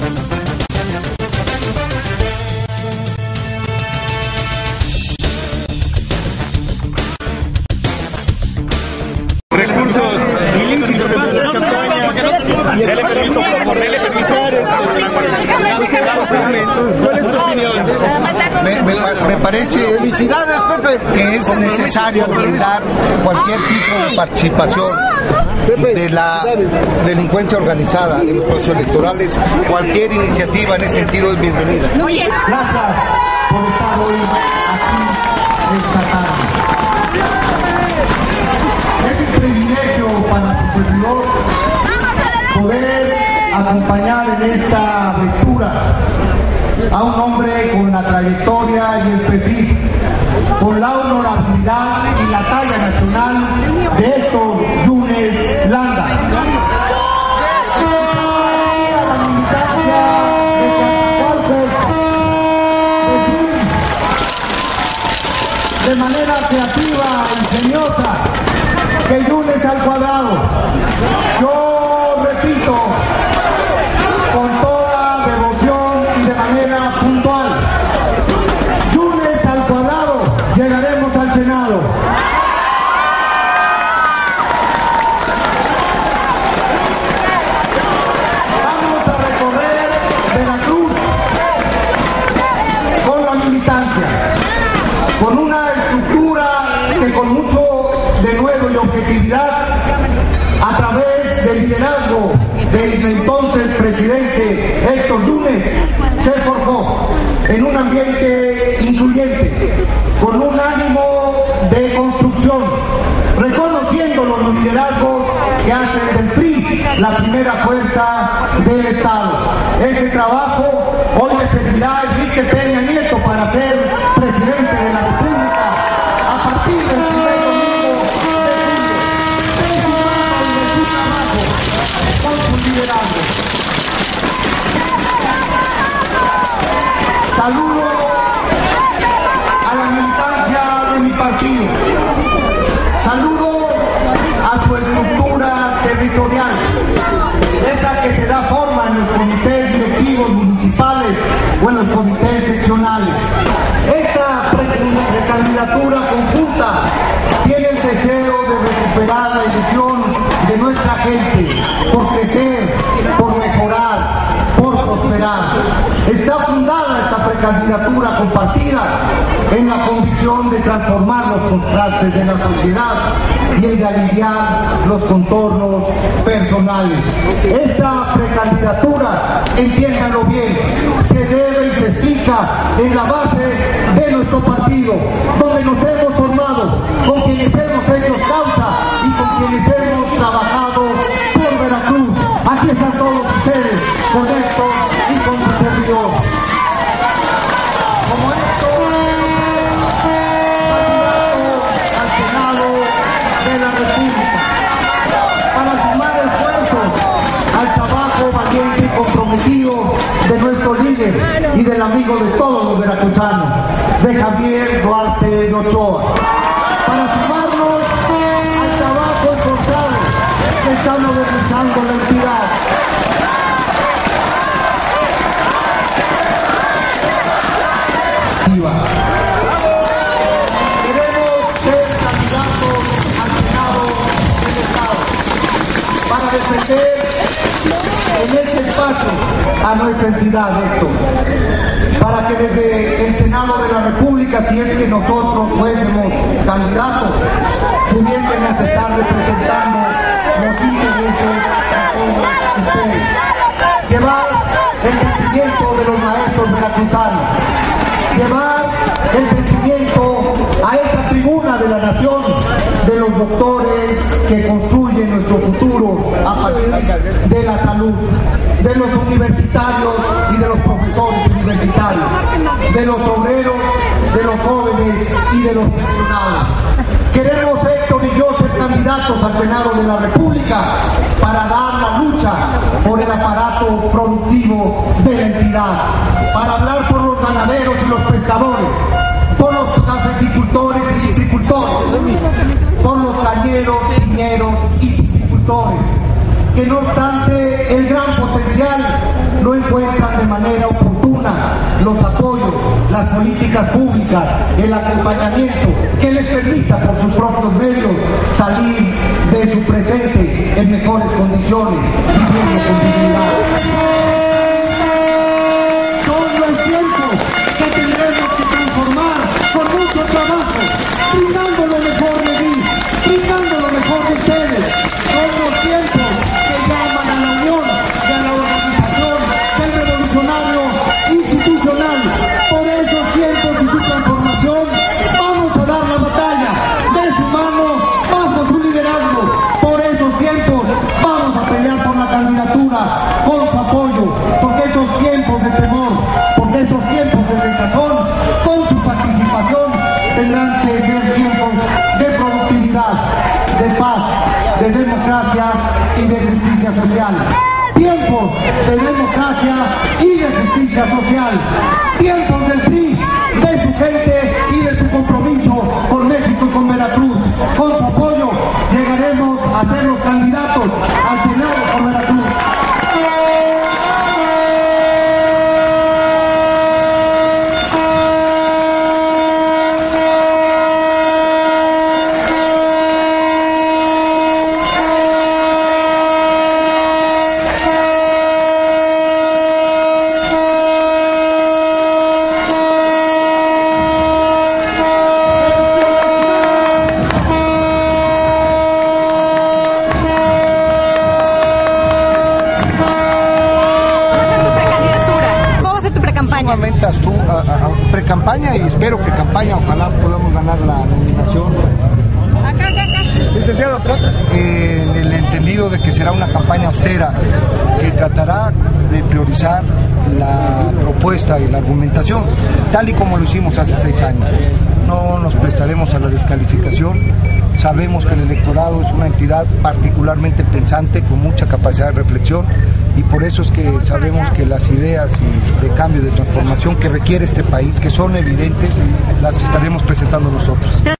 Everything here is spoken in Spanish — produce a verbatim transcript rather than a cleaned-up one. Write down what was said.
Recursos ilícitos de la campaña. Dele permiso, por favor, dele permiso. ¿Cuál es tu opinión? Me, me, me parece felicidades, Pepe, que es necesario brindar cualquier tipo de participación de la delincuencia organizada en los procesos electorales. Cualquier iniciativa en ese sentido es bienvenida. Gracias por estar hoy aquí esta tarde. Es un privilegio para su servidor poder acompañar en esta aventura a un hombre con la trayectoria y el perfil, con la honorabilidad y la talla nacional de Héctor Yunes Landa. De manera creativa e ingeniosa, que Yunes al cuadrado. Yo repito, con toda devoción y de manera puntual, Yunes al cuadrado, llegaremos al Senado. Vamos a recorrer Veracruz con la militancia, con una estructura que con mucho denuedo y objetividad, a través del liderazgo del entonces presidente Héctor Yunes, se forjó en un ambiente incluyente, con un ánimo de construcción, reconociendo los liderazgos que hacen del P R I la primera fuerza del Estado. Ese trabajo hoy le servirá a Enrique Peña Nieto para ser presidente de la República a partir del primer domingo de julio, con su liderazgo. Saludo a la militancia de mi partido, saludo a su estructura territorial, esa que se da forma en los comités directivos municipales o en los comités seccionales. Esta precandidatura conjunta tiene el deseo de recuperar la ilusión de nuestra gente por crecer, por mejorar, por prosperar. Está fundada esta precandidatura compartida en la convicción de transformar los contrastes de la sociedad y el de aliviar los contornos personales. Esta precandidatura, entiéndanlo bien, se debe y se explica en la base de nuestro partido, donde nos hemos formado, con quienes hemos hecho causa y con quienes hemos trabajado por Veracruz. Aquí están todos ustedes, con esto y con su servidor. Como esto, candidato al Senado de la República, para sumar esfuerzos al trabajo valiente y comprometido de nuestro líder y del amigo de todos los veracruzanos, de Javier Duarte de Ochoa, para sumarnos al trabajo esforzado que están organizando la entidad. Queremos ser candidatos al Senado del Estado para defender en este espacio a nuestra entidad, Héctor, para que desde el Senado de la República, si es que nosotros fuésemos candidatos, pudiésemos estar representando los intereses de todos ustedes, llevar el sentimiento de los maestros veracruzanos, llevar el sentimiento a esa tribuna de la nación de los doctores que construyen nuestro futuro a partir de la salud, de los universitarios y de los profesores universitarios, de los obreros, de los jóvenes y de los pensionados. Queremos, Héctor y yo, ser candidatos al Senado de la República para dar la lucha por el aparato productivo de la entidad, para hablar por los ganaderos y los pescadores, por los cafeticultores y piscicultores, por los cañeros, viñeros y silvicultores, que no obstante el gran potencial no encuentran de manera oportuna los apoyos, las políticas públicas, el acompañamiento que les permita por sus propios medios salir de su presente en mejores condiciones, viviendo con dignidad. Son los tiempos que tendremos que transformar con mucho trabajo, brindando lo mejor de mí, brindando lo mejor de ustedes. Son los tiempos que llaman a la unión y a la organización del revolucionario institucional. Por esos tiempos y su transformación vamos a dar la batalla de su mano bajo su liderazgo. Por esos tiempos vamos a pelear por la candidatura con su apoyo, porque esos tiempos de temor, porque esos tiempos de desazón, con su participación tendrán que ser tiempos de productividad, de paz, de democracia y de justicia social. Tiempos de democracia y de justicia social. Tiempos del P R I, de su gente y de su compromiso con México y con Veracruz. Con su apoyo llegaremos a ser los candidatos al Senado por Veracruz. Tú a, a, a pre-campaña y espero que campaña, ojalá podamos ganar la nominación. Licenciado, trata. Eh, en el entendido de que será una campaña austera que tratará de priorizar la propuesta y la argumentación, tal y como lo hicimos hace seis años. No nos prestaremos a la descalificación. Sabemos que el electorado es una entidad particularmente pensante, con mucha capacidad de reflexión, y por eso es que sabemos que las ideas de cambio, de transformación que requiere este país, que son evidentes, las estaremos presentando nosotros.